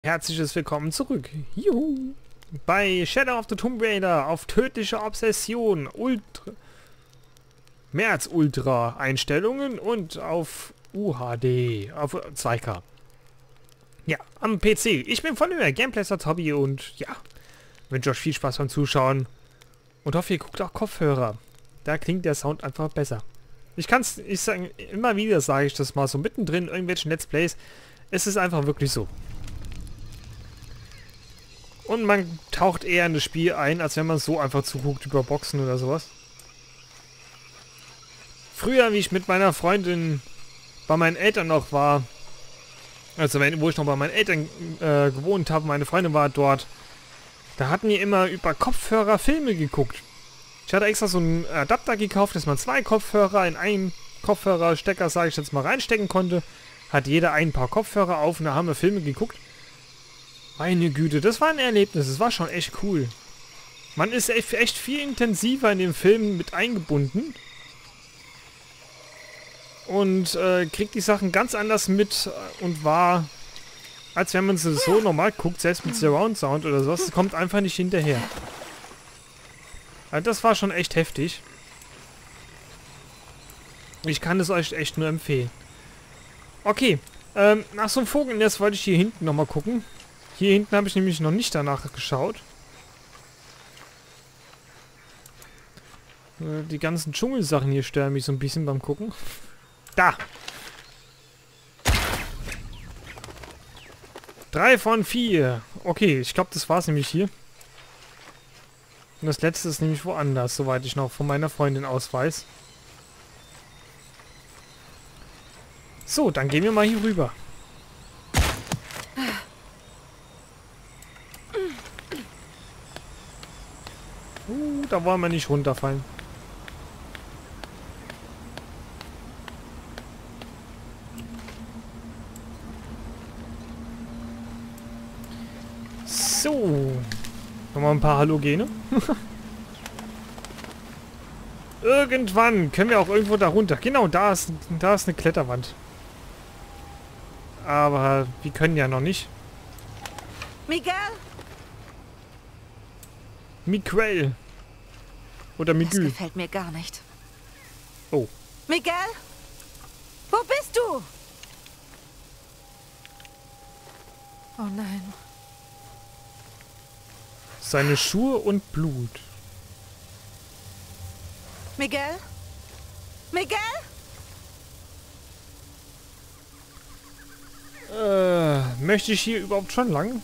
Herzliches Willkommen zurück. Juhu. Bei Shadow of the Tomb Raider auf tödliche Obsession, mehr als Ultra Einstellungen und auf UHD, auf 2K. Ja, am PC. Ich bin voll über Gameplays als Hobby und ja, wünsche euch viel Spaß beim Zuschauen und hoffe, ihr guckt auch Kopfhörer. Da klingt der Sound einfach besser. Ich sage immer wieder, sage ich das mal so mittendrin in irgendwelchen Let's Plays. Es ist einfach wirklich so. Und man taucht eher in das Spiel ein, als wenn man so einfach zuguckt über Boxen oder sowas. Früher, wie ich mit meiner Freundin bei meinen Eltern noch war, also wo ich noch bei meinen Eltern gewohnt habe, meine Freundin war dort, da hatten wir immer über Kopfhörer Filme geguckt. Ich hatte extra so einen Adapter gekauft, dass man 2 Kopfhörer in einen Kopfhörerstecker, sage ich jetzt mal, reinstecken konnte. Hat jeder ein paar Kopfhörer auf und da haben wir Filme geguckt. Meine Güte, das war ein Erlebnis. Das war schon echt cool. Man ist echt viel intensiver in den Film mit eingebunden. Und kriegt die Sachen ganz anders mit und wahr, als wenn man sie so normal guckt, selbst mit Surround Sound oder sowas. Das kommt einfach nicht hinterher. Also das war schon echt heftig. Ich kann es euch echt nur empfehlen. Okay, nach so einem Vogelnest wollte ich hier hinten nochmal gucken. Hier hinten habe ich nämlich noch nicht danach geschaut. Die ganzen Dschungelsachen hier stören mich so ein bisschen beim Gucken. Da! 3 von 4. Okay, ich glaube, das war es nämlich hier. Und das letzte ist nämlich woanders, soweit ich noch von meiner Freundin aus weiß. So, dann gehen wir mal hier rüber. Da wollen wir nicht runterfallen. So. Nochmal ein paar Halogene. Irgendwann können wir auch irgendwo da runter. Genau, da ist eine Kletterwand. Aber wir können ja noch nicht. Miguel? Miguel. Oder Miguel. Das gefällt mir gar nicht. Oh. Miguel? Wo bist du? Oh nein. Seine Schuhe und Blut. Miguel? Miguel? Möchte ich hier überhaupt schon lang?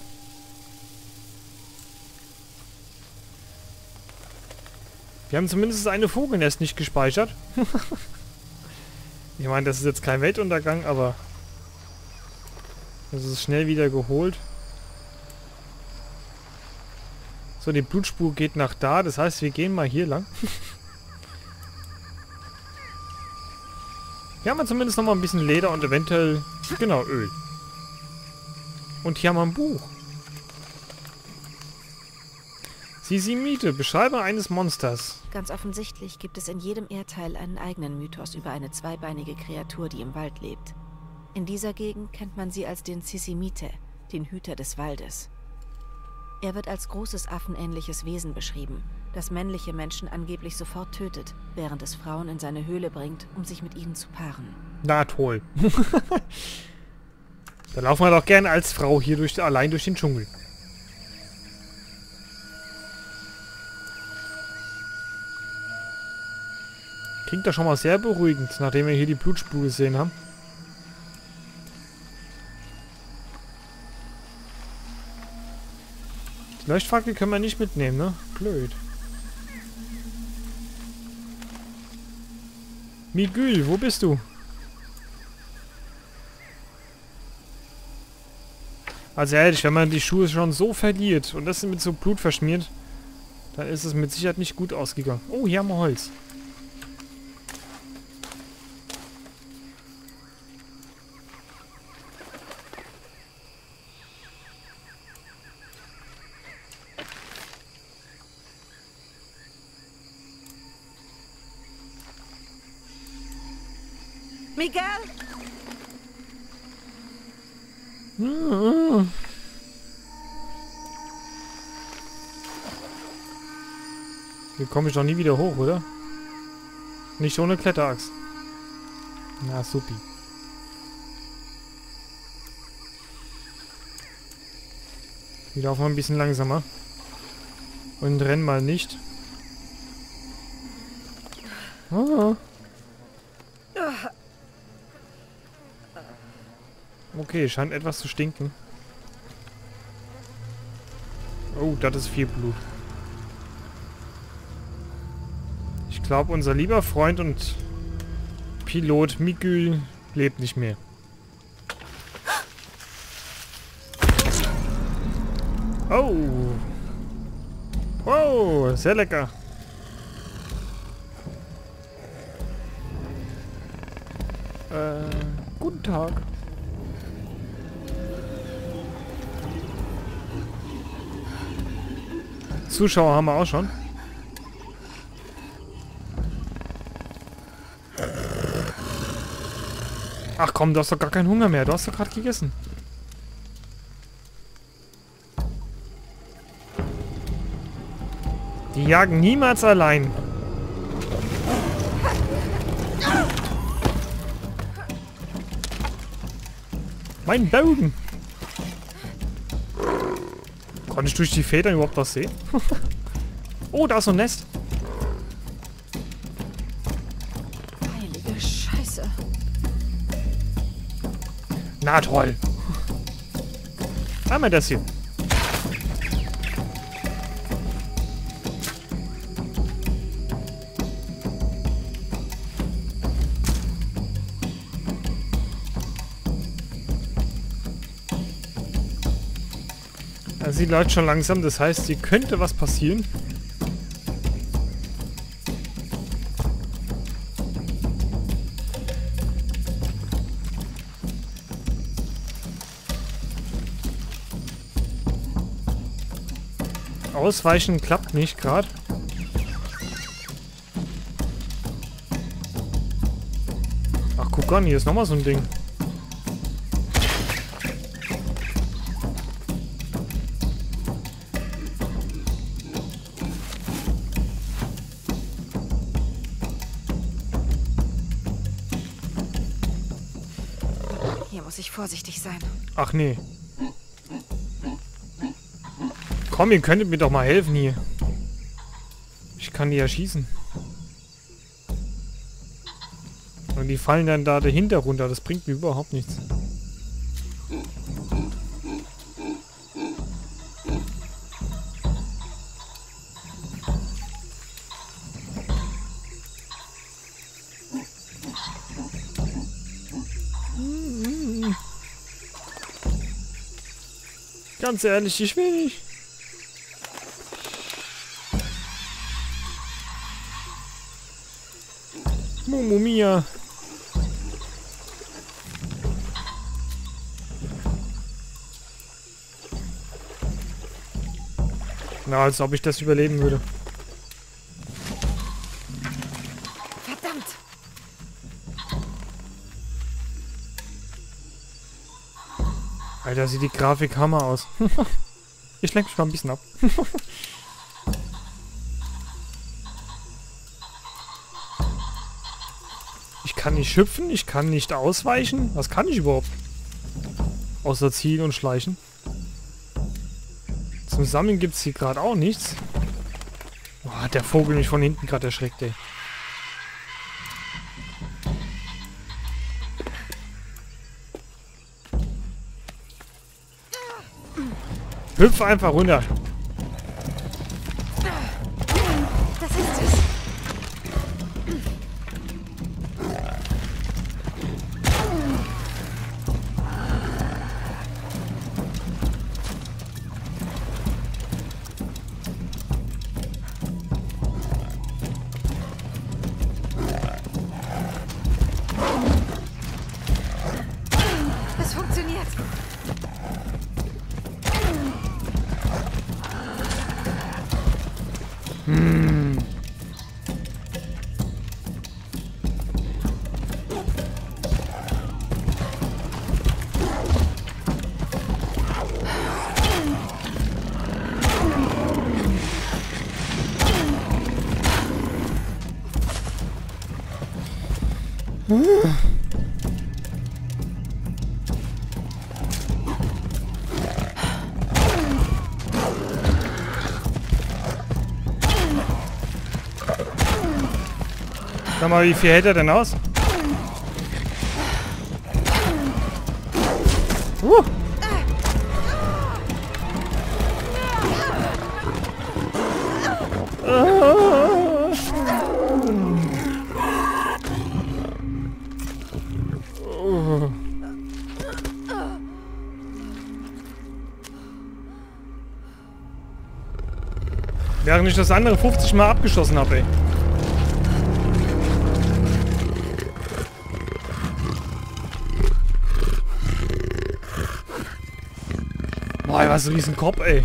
Wir haben zumindest eine Vogelnest nicht gespeichert. Ich meine, das ist jetzt kein Weltuntergang, aber das ist schnell wieder geholt. So, die Blutspur geht nach da. Das heißt, wir gehen mal hier lang. Hier haben wir zumindest noch mal ein bisschen Leder und eventuell, genau, Öl. Und hier haben wir ein Buch. Sisimite, Beschreibung eines Monsters. Ganz offensichtlich gibt es in jedem Erdteil einen eigenen Mythos über eine zweibeinige Kreatur, die im Wald lebt. In dieser Gegend kennt man sie als den Sisimite, den Hüter des Waldes. Er wird als großes affenähnliches Wesen beschrieben, das männliche Menschen angeblich sofort tötet, während es Frauen in seine Höhle bringt, um sich mit ihnen zu paaren. Na toll. Da laufen wir doch gerne als Frau hier allein durch den Dschungel. Klingt doch schon mal sehr beruhigend, nachdem wir hier die Blutspur gesehen haben. Die Leuchtfackel können wir nicht mitnehmen, ne? Blöd. Miguel, wo bist du? Also ehrlich, wenn man die Schuhe schon so verliert und das mit so Blut verschmiert, dann ist es mit Sicherheit nicht gut ausgegangen. Oh, hier haben wir Holz. Miguel? Hier komme ich doch nie wieder hoch, oder? Nicht ohne Kletterachs. Na, supi. Wir laufen mal ein bisschen langsamer. Und rennen mal nicht. Ah. Okay, scheint etwas zu stinken. Oh, das ist viel Blut. Ich glaube, unser lieber Freund und Pilot Mikül lebt nicht mehr. Oh. Wow, sehr lecker. Guten Tag. Zuschauer haben wir auch schon. Ach komm, du hast doch gar keinen Hunger mehr. Du hast doch gerade gegessen. Die jagen niemals allein. Mein Bogen. Konnte ich durch die Federn überhaupt was sehen? Oh, da ist so ein Nest. Heilige Scheiße. Na toll. Einmal das hier. Sie läuft schon langsam, das heißt, hier könnte was passieren. Ausweichen klappt nicht gerade. Ach, guck an, hier ist nochmal so ein Ding. Hier muss ich vorsichtig sein. Ach nee. Komm, ihr könntet mir doch mal helfen hier. Ich kann die erschießen. Und die fallen dann da dahinter runter. Das bringt mir überhaupt nichts. Ganz ehrlich, ich will nicht. Mumu Mia. Na, als ob ich das überleben würde. Verdammt! Alter, sieht die Grafik Hammer aus. Ich lenke mich mal ein bisschen ab. Ich kann nicht hüpfen, ich kann nicht ausweichen. Was kann ich überhaupt? Außer ziehen und schleichen. Zum Sammeln gibt es hier gerade auch nichts. Oh, hat der Vogel mich von hinten gerade erschreckt, ey. Hüpf einfach runter. Das ist es. Es funktioniert. Sag mal, wie viel hält er denn aus? Während ich das andere 50 Mal abgeschossen habe, ey. Boah, was ein riesen Kopf, ey.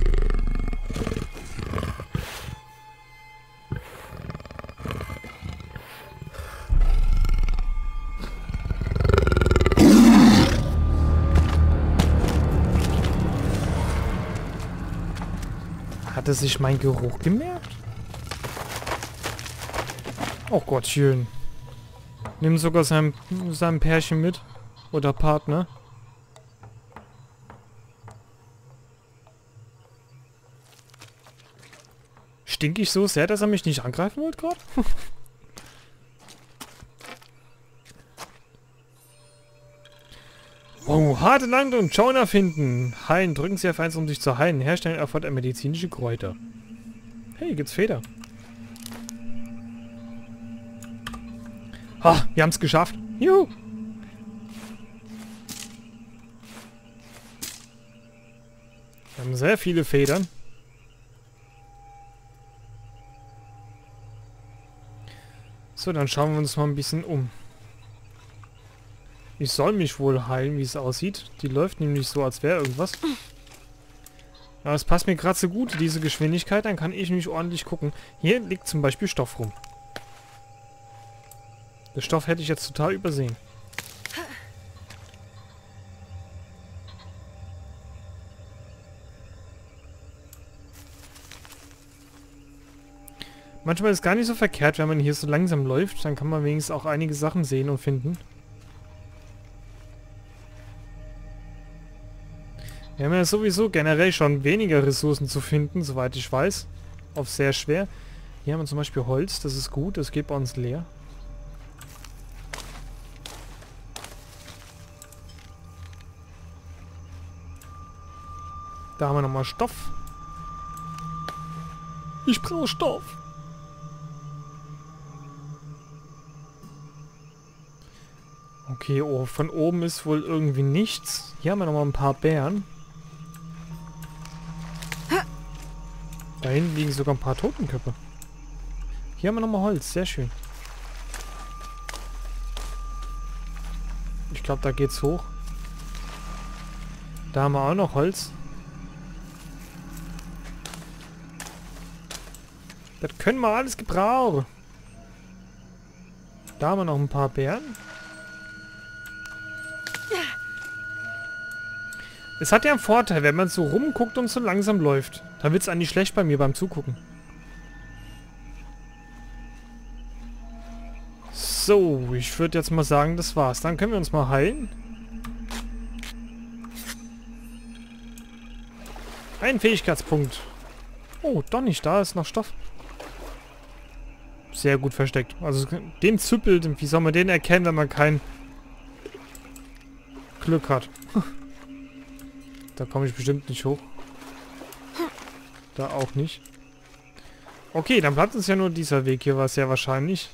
Hat er sich mein Geruch gemerkt? Oh Gottchen. Nimmt sogar sein Pärchen mit. Oder Partner. Stink ich so sehr, dass er mich nicht angreifen wollte gerade? Wow, harte Land und Jonah finden. Heilen. Drücken Sie F1, um sich zu heilen. Herstellen erfordert medizinische Kräuter. Hey, gibt's Feder. Ha, wir haben's geschafft. Juhu. Wir haben sehr viele Federn. So, dann schauen wir uns mal ein bisschen um. Ich soll mich wohl heilen, wie es aussieht. Die läuft nämlich so, als wäre irgendwas. Aber es passt mir gerade so gut, diese Geschwindigkeit. Dann kann ich nämlich ordentlich gucken. Hier liegt zum Beispiel Stoff rum. Den Stoff hätte ich jetzt total übersehen. Manchmal ist es gar nicht so verkehrt, wenn man hier so langsam läuft. Dann kann man wenigstens auch einige Sachen sehen und finden. Wir haben ja sowieso generell schon weniger Ressourcen zu finden, soweit ich weiß. Auf sehr schwer. Hier haben wir zum Beispiel Holz, das ist gut, das geht bei uns leer. Da haben wir nochmal Stoff. Ich brauche Stoff. Okay, oh, von oben ist wohl irgendwie nichts. Hier haben wir nochmal ein paar Beeren. Da hinten liegen sogar ein paar Totenköpfe. Hier haben wir nochmal Holz, sehr schön. Ich glaube, da geht's hoch. Da haben wir auch noch Holz. Das können wir alles gebrauchen. Da haben wir noch ein paar Beeren. Es hat ja einen Vorteil, wenn man so rumguckt und so langsam läuft. Dann wird es eigentlich schlecht bei mir beim Zugucken. So, ich würde jetzt mal sagen, das war's. Dann können wir uns mal heilen. Ein Fähigkeitspunkt. Oh, doch nicht. Da ist noch Stoff. Sehr gut versteckt. Also den Züppel, wie soll man den erkennen, wenn man kein Glück hat? Da komme ich bestimmt nicht hoch. Da auch nicht. Okay, dann bleibt uns ja nur dieser Weg hier, war sehr wahrscheinlich.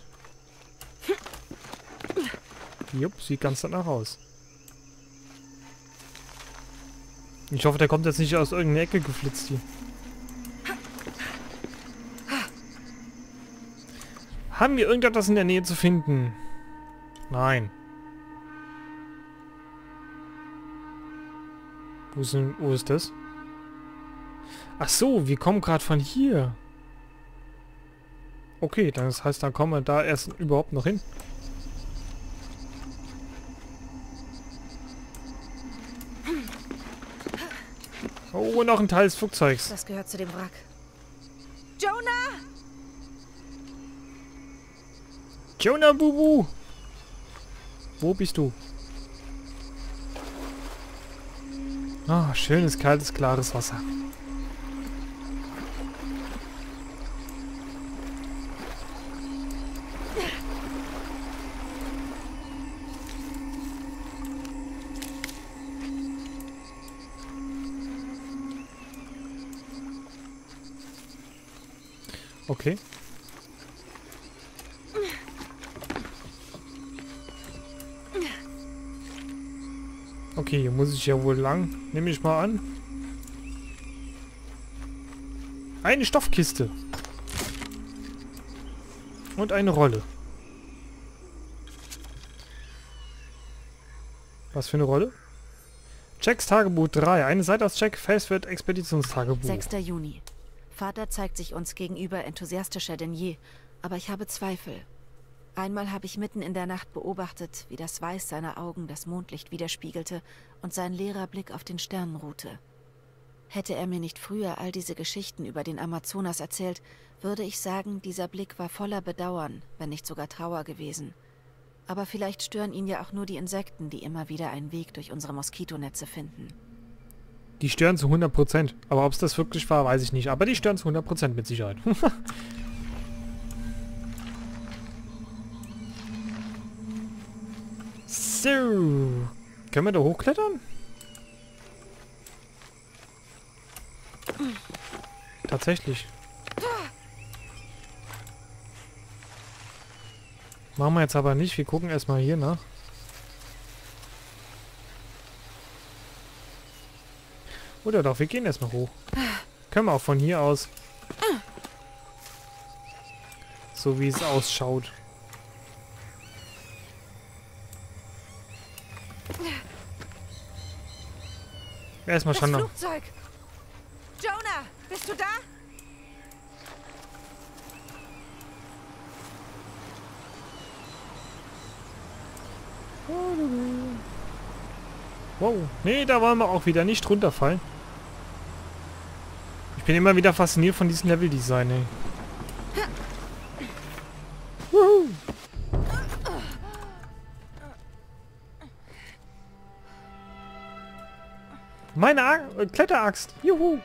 Jupp, sieht ganz danach aus. Ich hoffe, der kommt jetzt nicht aus irgendeiner Ecke geflitzt hier. Haben wir irgendetwas in der Nähe zu finden? Nein. Wo ist das? Ach so, wir kommen gerade von hier. Okay, das heißt, dann kommen wir da erst überhaupt noch hin. Oh, noch ein Teil des Flugzeugs. Das gehört zu dem Wrack. Jonah! Jonah, Bubu! Wo bist du? Ah, schönes, kaltes, klares Wasser. Okay. Okay, hier muss ich ja wohl lang. Nehme ich mal an. Eine Stoffkiste. Und eine Rolle. Was für eine Rolle? Jacks Tagebuch 3. Eine Seite aus Jack Faceford Expeditionstagebuch. 6. Juni. Vater zeigt sich uns gegenüber enthusiastischer denn je, aber ich habe Zweifel. Einmal habe ich mitten in der Nacht beobachtet, wie das Weiß seiner Augen das Mondlicht widerspiegelte und sein leerer Blick auf den Sternen ruhte. Hätte er mir nicht früher all diese Geschichten über den Amazonas erzählt, würde ich sagen, dieser Blick war voller Bedauern, wenn nicht sogar Trauer gewesen. Aber vielleicht stören ihn ja auch nur die Insekten, die immer wieder einen Weg durch unsere Moskitonetze finden. Die stören zu 100%. Aber ob es das wirklich war, weiß ich nicht. Aber die stören zu 100% mit Sicherheit. So. Können wir da hochklettern? Tatsächlich. Machen wir jetzt aber nicht. Wir gucken erstmal hier nach. Oder doch, wir gehen erstmal hoch. Können wir auch von hier aus. So wie es ausschaut. Erstmal schon noch. Flugzeug! Jonah, bist du da? Wow. Nee, da wollen wir auch wieder nicht runterfallen. Ich bin immer wieder fasziniert von diesem Leveldesign, ey. Woohoo. Meine Kletteraxt. Juhu.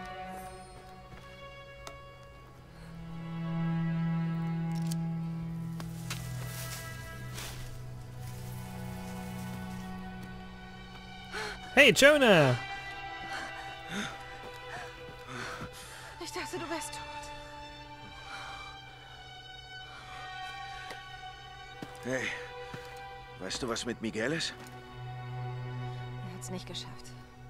Hey, Jonah. Ich dachte, du wärst tot. Hey, weißt du, was mit Miguel ist? Er hat's nicht geschafft.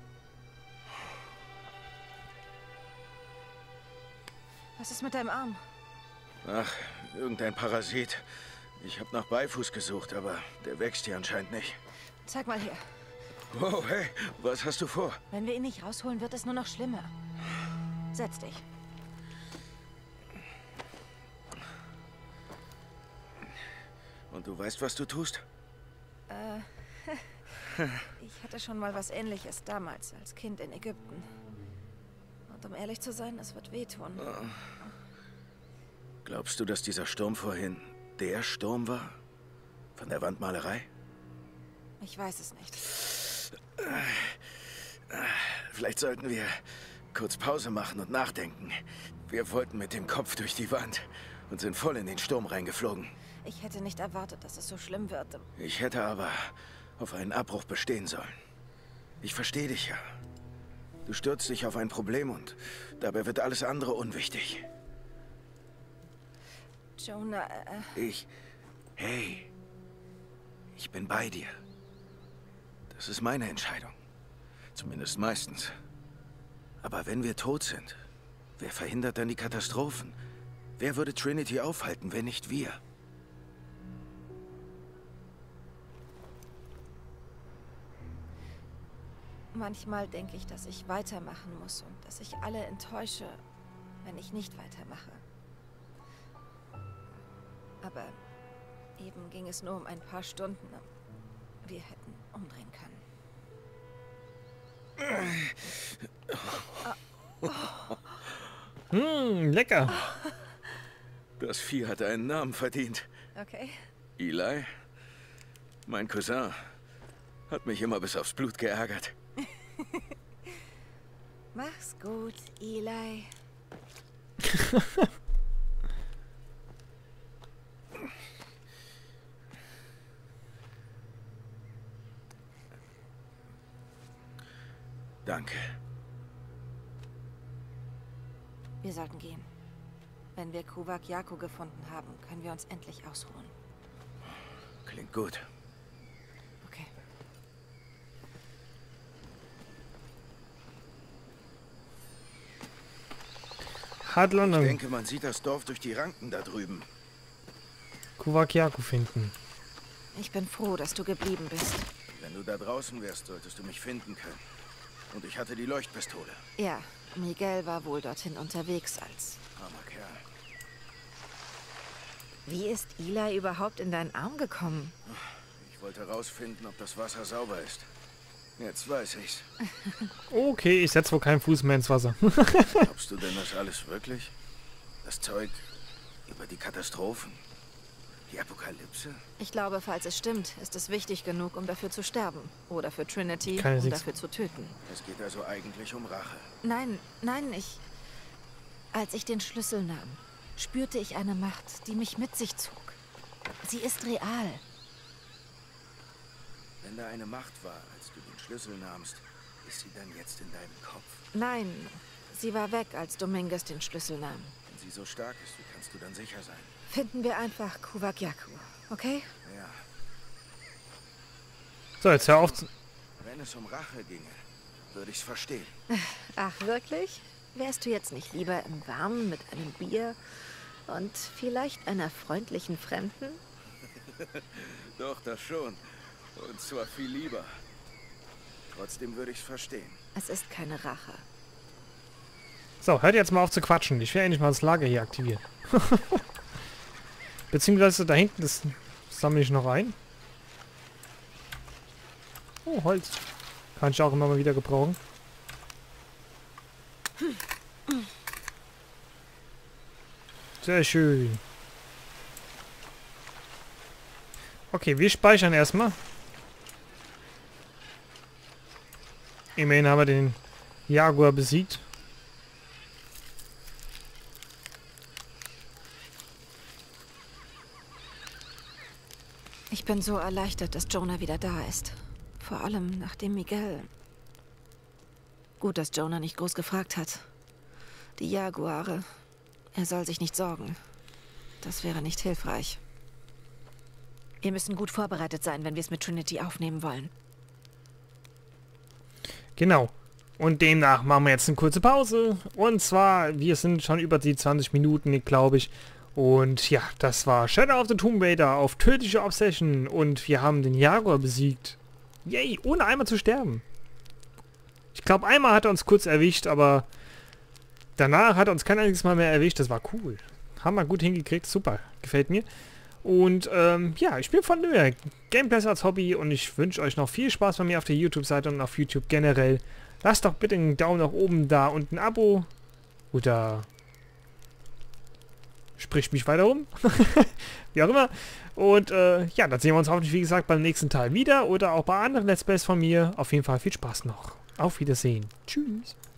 Was ist mit deinem Arm? Ach, irgendein Parasit. Ich habe nach Beifuß gesucht, aber der wächst hier anscheinend nicht. Zeig mal her. Wow, hey, was hast du vor? Wenn wir ihn nicht rausholen, wird es nur noch schlimmer. Setz dich. Und du weißt, was du tust? Ich hatte schon mal was Ähnliches damals, als Kind in Ägypten. Und um ehrlich zu sein, es wird wehtun. Glaubst du, dass dieser Sturm vorhin der Sturm war? Von der Wandmalerei? Ich weiß es nicht. Vielleicht sollten wir kurz Pause machen und nachdenken. Wir wollten mit dem Kopf durch die Wand und sind voll in den Sturm reingeflogen. Ich hätte nicht erwartet, dass es so schlimm wird. Ich hätte aber auf einen Abbruch bestehen sollen. Ich verstehe dich ja. Du stürzt dich auf ein Problem und dabei wird alles andere unwichtig. Jonah, Hey, ich bin bei dir. Das ist meine Entscheidung. Zumindest meistens. Aber wenn wir tot sind, wer verhindert dann die Katastrophen? Wer würde Trinity aufhalten, wenn nicht wir? manchmal denke ich, dass ich weitermachen muss und dass ich alle enttäusche, wenn ich nicht weitermache. Aber eben ging es nur um ein paar Stunden. Wir hätten umdrehen können. Lecker. Das Vieh hat einen Namen verdient. Okay. Eli? Mein Cousin hat mich immer bis aufs Blut geärgert. Mach's gut, Eli. Danke. Wir sollten gehen. Wenn wir Kuvak Yaku gefunden haben, können wir uns endlich ausruhen. Klingt gut. Okay. Hat Ich London denke, man sieht das Dorf durch die Ranken da drüben. Kuvak Yaku finden. Ich bin froh, dass du geblieben bist. Wenn du da draußen wärst, solltest du mich finden können. Und ich hatte die Leuchtpistole. Ja, Miguel war wohl dorthin unterwegs als... Armer Kerl. Wie ist Eli überhaupt in deinen Arm gekommen? Ich wollte herausfinden, ob das Wasser sauber ist. Jetzt weiß ich's. Okay, ich setze wohl keinen Fuß mehr ins Wasser. Glaubst du denn das alles wirklich? Das Zeug über die Katastrophen? Die Apokalypse? Ich glaube, falls es stimmt, ist es wichtig genug, um dafür zu sterben. Oder für Trinity, Keine um Six. dafür zu töten. Es geht also eigentlich um Rache. Nein, ich... Als ich den Schlüssel nahm, spürte ich eine Macht, die mich mit sich zog. Sie ist real. Wenn da eine Macht war, als du den Schlüssel nahmst, ist sie dann jetzt in deinem Kopf? Nein, sie war weg, als Dominguez den Schlüssel nahm. Wenn sie so stark ist, wie kannst du dann sicher sein? Finden wir einfach Kuvak Yaku, okay? Ja, So, jetzt hör auf. wenn es um Rache ginge, würde ich's verstehen. Ach, wirklich? Wärst du jetzt nicht lieber im Warmen mit einem Bier und vielleicht einer freundlichen Fremden? Doch, das schon. Und zwar viel lieber. Trotzdem würde ich's verstehen. Es ist keine Rache. So, hört jetzt mal auf zu quatschen. Ich will endlich mal das Lager hier aktivieren. Beziehungsweise da hinten, das sammle ich noch ein. Oh, Holz. Kann ich auch immer mal wieder gebrauchen. Sehr schön. Okay, wir speichern erstmal. Immerhin haben wir den Jaguar besiegt. Ich bin so erleichtert, dass Jonah wieder da ist. Vor allem nachdem Miguel... Gut, dass Jonah nicht groß gefragt hat. Die Jaguare. Er soll sich nicht sorgen. Das wäre nicht hilfreich. Wir müssen gut vorbereitet sein, wenn wir es mit Trinity aufnehmen wollen. Genau. Und demnach machen wir jetzt eine kurze Pause. Und zwar, wir sind schon über die 20 Minuten, glaube ich. Und ja, das war Shadow of the Tomb Raider auf tödliche Obsession. Und wir haben den Jaguar besiegt. Yay, ohne einmal zu sterben. Ich glaube, einmal hat er uns kurz erwischt, aber danach hat er uns kein einziges Mal mehr erwischt. Das war cool. Haben wir gut hingekriegt. Super. Gefällt mir. Und ja, ich bin von Nöhr. Gameplays als Hobby und ich wünsche euch noch viel Spaß bei mir auf der YouTube-Seite und auf YouTube generell. Lasst doch bitte einen Daumen nach oben da und ein Abo. Oder spricht mich weiter um. Wie auch immer. Und ja, dann sehen wir uns hoffentlich, wie gesagt, beim nächsten Teil wieder oder auch bei anderen Let's Plays von mir. Auf jeden Fall viel Spaß noch. Auf Wiedersehen. Tschüss.